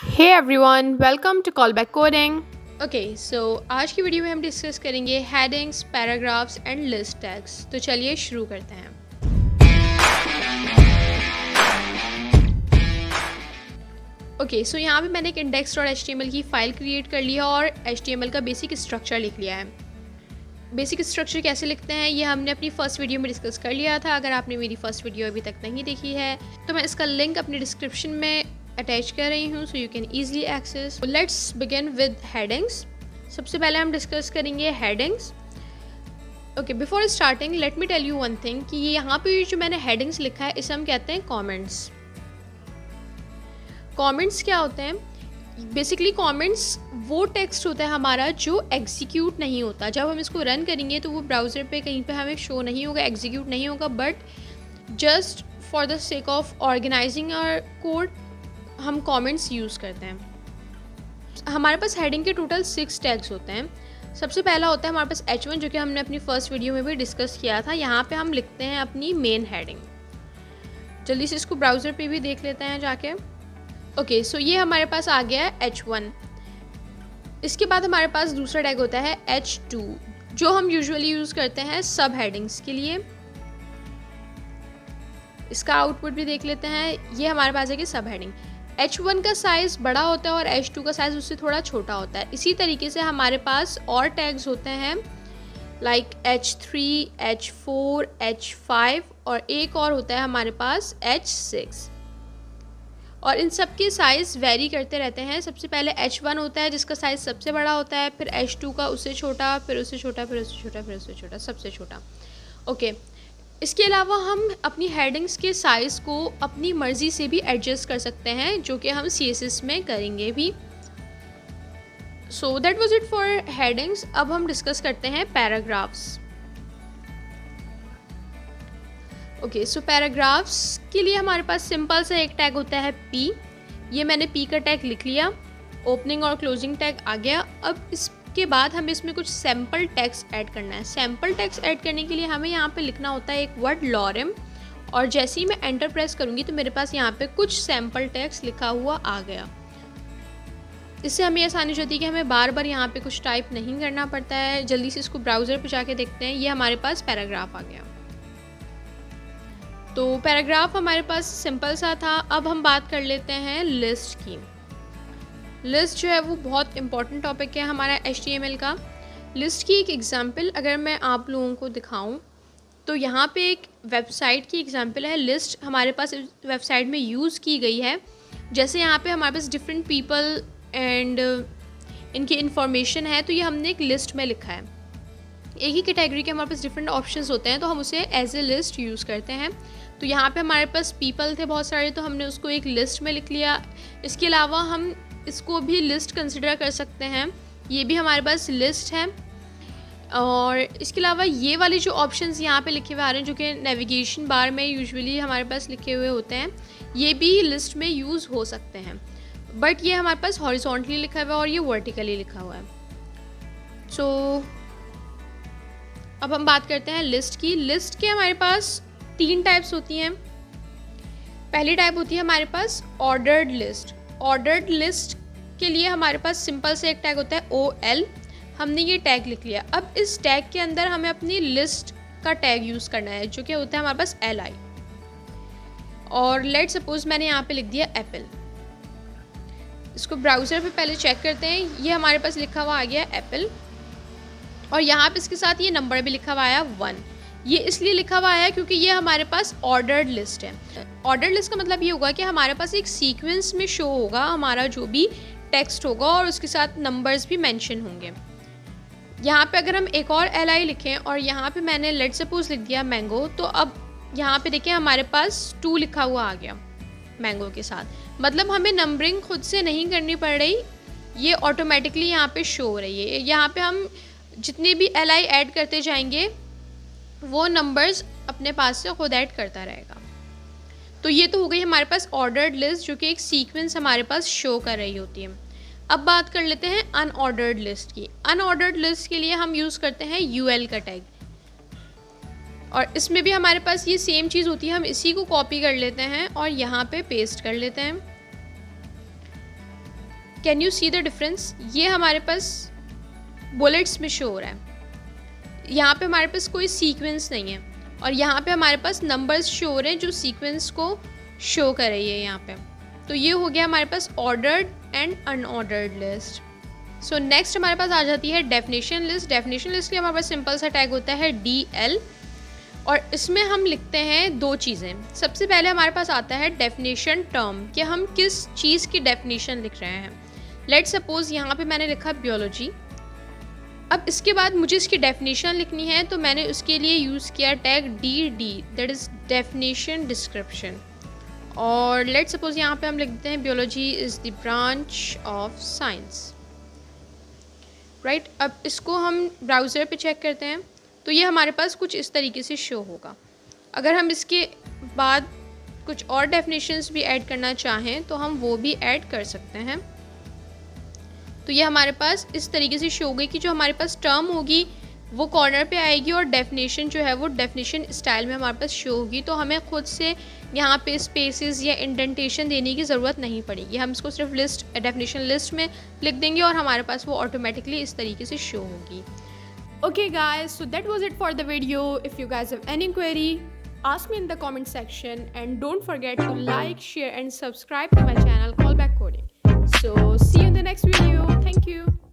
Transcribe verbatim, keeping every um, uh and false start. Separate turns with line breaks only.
Hey everyone, welcome to Callback Coding.
Okay so आज की video में हम डिस्कस करेंगे headings, paragraphs and list tags. तो चलिए शुरू करते हैं। ओके सो यहाँ पे मैंने एक index dot H T M L की फ़ाइल क्रिएट कर लिया और एच टी एम एल का बेसिक स्ट्रक्चर लिख लिया है। बेसिक स्ट्रक्चर कैसे लिखते हैं ये हमने अपनी फर्स्ट वीडियो में डिस्कस कर लिया था। अगर आपने मेरी फर्स्ट वीडियो अभी तक नहीं देखी है तो मैं इसका लिंक अपनी डिस्क्रिप्शन में अटैच कर रही हूँ, so you can easily access. Let's begin with headings. सबसे पहले हम डिस्कस करेंगे headings. Okay before starting let me tell you one thing कि ये यहाँ पे जो मैंने हेडिंग्स लिखा है इसे हम कहते हैं कमेंट्स। कमेंट्स क्या होते हैं? बेसिकली कमेंट्स वो टेक्स्ट होता है हमारा जो एग्जीक्यूट नहीं होता। जब हम इसको रन करेंगे तो वो ब्राउज़र पे कहीं पे हमें शो नहीं होगा, एग्जीक्यूट नहीं होगा, but just for the sake of organizing our code हम कमेंट्स यूज़ करते हैं। हमारे पास हेडिंग के टोटल सिक्स टैग्स होते हैं। सबसे पहला होता है हमारे पास एच वन, जो कि हमने अपनी फर्स्ट वीडियो में भी डिस्कस किया था। यहाँ पे हम लिखते हैं अपनी मेन हेडिंग। जल्दी से इसको ब्राउज़र पे भी देख लेते हैं जाके। ओके सो ये हमारे पास आ गया है एच वन। इसके बाद हमारे पास दूसरा टैग होता है एच टू, जो हम यूजुअली यूज़ करते हैं सब हेडिंग्स के लिए। इसका आउटपुट भी देख लेते हैं। ये हमारे पास है कि सब हेडिंग एच वन का साइज़ बड़ा होता है और एच टू का साइज़ उससे थोड़ा छोटा होता है। इसी तरीके से हमारे पास और टैग्स होते हैं like H three, H four, H five और एक और होता है हमारे पास एच सिक्स। और इन सब के साइज़ वेरी करते रहते हैं। सबसे पहले एच वन होता है जिसका साइज़ सबसे बड़ा होता है, फिर एच टू का उससे छोटा, फिर उससे छोटा, फिर उससे छोटा, फिर उससे छोटा, सबसे छोटा। Okay okay. इसके अलावा हम अपनी हेडिंग्स के साइज़ को अपनी मर्ज़ी से भी एडजस्ट कर सकते हैं, जो कि हम सी एस एस में करेंगे भी। So that was it for headings. अब हम डिस्कस करते हैं पैराग्राफ्स। ओके सो पैराग्राफ्स के लिए हमारे पास सिंपल सा एक टैग होता है पी। ये मैंने पी का टैग लिख लिया। ओपनिंग और क्लोजिंग टैग आ गया। अब इस के बाद हमें इसमें कुछ सैम्पल टेक्स्ट ऐड करना है। सैम्पल टेक्स्ट ऐड करने के लिए हमें यहाँ पे लिखना होता है एक वर्ड लॉरम, और जैसे ही मैं एंटर प्रेस करूँगी तो मेरे पास यहाँ पे कुछ सैम्पल टेक्स्ट लिखा हुआ आ गया। इससे हमें आसानी हो जाती है कि हमें बार बार यहाँ पे कुछ टाइप नहीं करना पड़ता है। जल्दी से इसको ब्राउज़र पे जाके देखते हैं। ये हमारे पास पैराग्राफ आ गया। तो पैराग्राफ हमारे पास सिंपल सा था। अब हम बात कर लेते हैं लिस्ट की। लिस्ट जो है वो बहुत इंपॉर्टेंट टॉपिक है हमारा एच टी एम एल का। लिस्ट की एक एग्जांपल अगर मैं आप लोगों को दिखाऊं तो यहाँ पे एक वेबसाइट की एग्जांपल है। लिस्ट हमारे पास इस वेबसाइट में यूज़ की गई है। जैसे यहाँ पे हमारे पास डिफरेंट पीपल एंड इनकी इंफॉर्मेशन है, तो ये हमने एक लिस्ट में लिखा है। एक ही कैटेगरी के हमारे पास डिफरेंट ऑप्शंस होते हैं, तो हम उसे एज ए लिस्ट यूज़ करते हैं। तो यहाँ पे हमारे पास पीपल थे बहुत सारे, तो हमने उसको एक लिस्ट में लिख लिया। इसके अलावा हम इसको भी लिस्ट कंसिडर कर सकते हैं। ये भी हमारे पास लिस्ट है। और इसके अलावा ये वाले जो ऑप्शंस यहाँ पे लिखे हुए आ रहे हैं, जो कि नेविगेशन बार में यूजुअली हमारे पास लिखे हुए होते हैं, ये भी लिस्ट में यूज़ हो सकते हैं। बट ये हमारे पास हॉरिजॉन्टली लिखा हुआ है और ये वर्टिकली लिखा हुआ है। सो so, अब हम बात करते हैं लिस्ट की। लिस्ट के हमारे पास तीन टाइप्स होती हैं। पहली टाइप होती है हमारे पास ऑर्डर्ड लिस्ट। ऑर्डर्ड लिस्ट के लिए हमारे पास सिंपल से एक टैग होता है ओ एल। हमने ये टैग लिख लिया। अब इस टैग के अंदर हमें अपनी लिस्ट का टैग यूज़ करना है, जो कि होता है हमारे पास एल आई। और लेट सपोज मैंने यहाँ पे लिख दिया एप्पल। इसको ब्राउज़र पे पहले चेक करते हैं। ये हमारे पास लिखा हुआ आ गया एप्पल, और यहाँ पे इसके साथ ये नंबर भी लिखा हुआ आया वन। ये इसलिए लिखा हुआ है क्योंकि ये हमारे पास ऑर्डर्ड लिस्ट है। ऑर्डर्ड लिस्ट का मतलब ये होगा कि हमारे पास एक सीक्वेंस में शो होगा हमारा जो भी टेक्स्ट होगा, और उसके साथ नंबर्स भी मेंशन होंगे। यहाँ पे अगर हम एक और एल आई लिखें और यहाँ पे मैंने लेट सपोज लिख दिया मैंगो, तो अब यहाँ पे देखें हमारे पास टू लिखा हुआ आ गया मैंगो के साथ। मतलब हमें नंबरिंग खुद से नहीं करनी पड़ रही, ये ऑटोमेटिकली यहाँ पे शो हो रही है। यहाँ पे हम जितने भी एल आई ऐड करते जाएंगे वो नंबर्स अपने पास से खुद ऐड करता रहेगा। तो ये तो हो गई हमारे पास ऑर्डर्ड लिस्ट, जो कि एक सीक्वेंस हमारे पास शो कर रही होती है। अब बात कर लेते हैं अनऑर्डर्ड लिस्ट की। अनऑर्डर्ड लिस्ट के लिए हम यूज़ करते हैं यू एल का टैग, और इसमें भी हमारे पास ये सेम चीज़ होती है। हम इसी को कॉपी कर लेते हैं और यहाँ पे पेस्ट कर लेते हैं। Can you see the difference? ये हमारे पास बुलेट्स में शो हो रहा है, यहाँ पे हमारे पास कोई सीक्वेंस नहीं है, और यहाँ पे हमारे पास नंबर्स शो हो रहे हैं जो सीक्वेंस को शो कर रही है यहाँ पे। तो ये हो गया हमारे पास ordered and unordered list. So next हमारे पास आ जाती है डेफिनेशन लिस्ट। डेफिनेशन लिस्ट के हमारे पास सिंपल सा टैग होता है डी एल, और इसमें हम लिखते हैं दो चीज़ें। सबसे पहले हमारे पास आता है डेफिनेशन टर्म, कि हम किस चीज़ की डेफिनेशन लिख रहे हैं। लेट्स सपोज यहाँ पे मैंने लिखा बियोलॉजी। अब इसके बाद मुझे इसकी डेफिनेशन लिखनी है, तो मैंने उसके लिए यूज़ किया tag D D, that is definition description. और लेट्स सपोज यहाँ पे हम लिखते हैं biology is the branch of science, right. अब इसको हम ब्राउज़र पे चेक करते हैं, तो ये हमारे पास कुछ इस तरीके से शो होगा। अगर हम इसके बाद कुछ और डेफिनेशंस भी ऐड करना चाहें तो हम वो भी ऐड कर सकते हैं। तो ये हमारे पास इस तरीके से शो होगी कि जो हमारे पास टर्म होगी वो कॉर्नर पे आएगी, और डेफिनेशन जो है वो डेफिनेशन स्टाइल में हमारे पास शो होगी। तो हमें खुद से यहाँ पे स्पेसेस या इंडेंटेशन देने की ज़रूरत नहीं पड़ेगी। हम इसको सिर्फ लिस्ट डेफिनेशन लिस्ट में लिख देंगे और हमारे पास वो ऑटोमेटिकली इस तरीके से शो होगी।
Okay guys, so that was it for the video. If you guys have any query, ask me in the comment section, and don't forget to like, share and subscribe to my channel Callback Coding. So see you in the next video. Thank you.